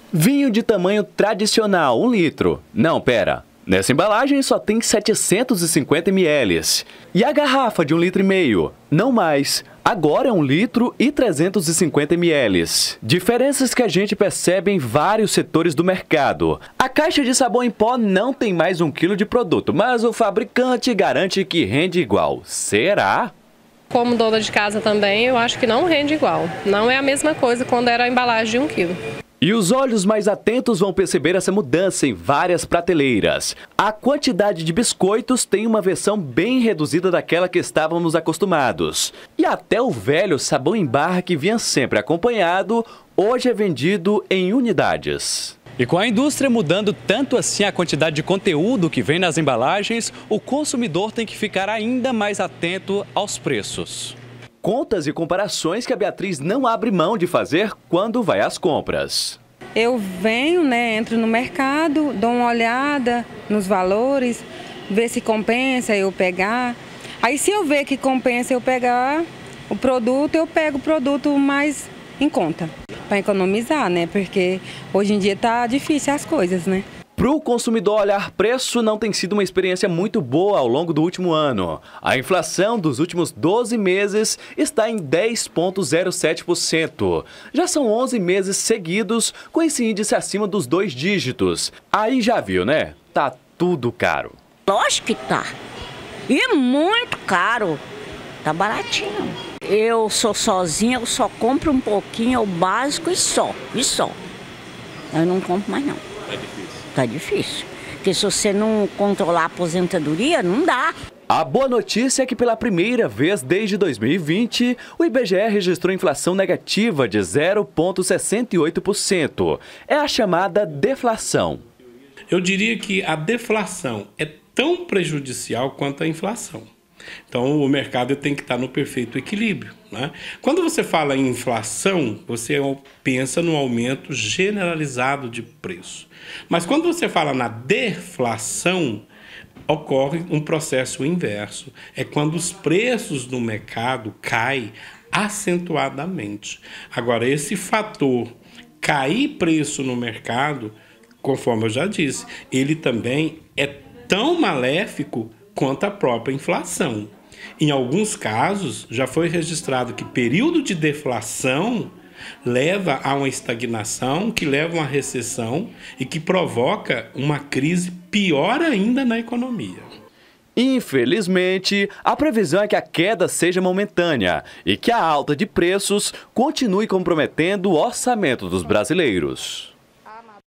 Vinho de tamanho tradicional, 1 litro. Não, pera. Nessa embalagem só tem 750 ml. E a garrafa de 1,5 litro? Não mais. Agora é 1 litro e 350 ml. Diferenças que a gente percebe em vários setores do mercado. A caixa de sabão em pó não tem mais 1 quilo de produto, mas o fabricante garante que rende igual. Será? Como dona de casa também, eu acho que não rende igual. Não é a mesma coisa quando era a embalagem de 1 quilo. E os olhos mais atentos vão perceber essa mudança em várias prateleiras. A quantidade de biscoitos tem uma versão bem reduzida daquela que estávamos acostumados. E até o velho sabão em barra que vinha sempre acompanhado, hoje é vendido em unidades. E com a indústria mudando tanto assim a quantidade de conteúdo que vem nas embalagens, o consumidor tem que ficar ainda mais atento aos preços. Contas e comparações que a Beatriz não abre mão de fazer quando vai às compras. Eu venho, entro no mercado, dou uma olhada nos valores, ver se compensa eu pegar. Aí se eu ver que compensa eu pegar o produto, eu pego o produto mais em conta. Para economizar, porque hoje em dia tá difícil as coisas, Para o consumidor olhar preço não tem sido uma experiência muito boa ao longo do último ano. A inflação dos últimos 12 meses está em 10,07%. Já são 11 meses seguidos com esse índice acima dos 2 dígitos. Aí já viu, Tá tudo caro. Lógico que tá. E muito caro. Tá baratinho. Eu sou sozinha, eu só compro um pouquinho, o básico e só. Eu não compro mais não. É difícil. Tá difícil, porque se você não controlar a aposentadoria, não dá. A boa notícia é que pela primeira vez desde 2020, o IBGE registrou inflação negativa de 0,68%. É a chamada deflação. Eu diria que a deflação é tão prejudicial quanto a inflação. Então, o mercado tem que estar no perfeito equilíbrio, Quando você fala em inflação, você pensa no aumento generalizado de preço. Mas quando você fala na deflação, ocorre um processo inverso. É quando os preços do mercado caem acentuadamente. Agora, esse fator cair preço no mercado, conforme eu já disse, ele também é tão maléfico quanto a própria inflação. Em alguns casos, já foi registrado que período de deflação leva a uma estagnação, que leva a uma recessão e que provoca uma crise pior ainda na economia. Infelizmente, a previsão é que a queda seja momentânea e que a alta de preços continue comprometendo o orçamento dos brasileiros.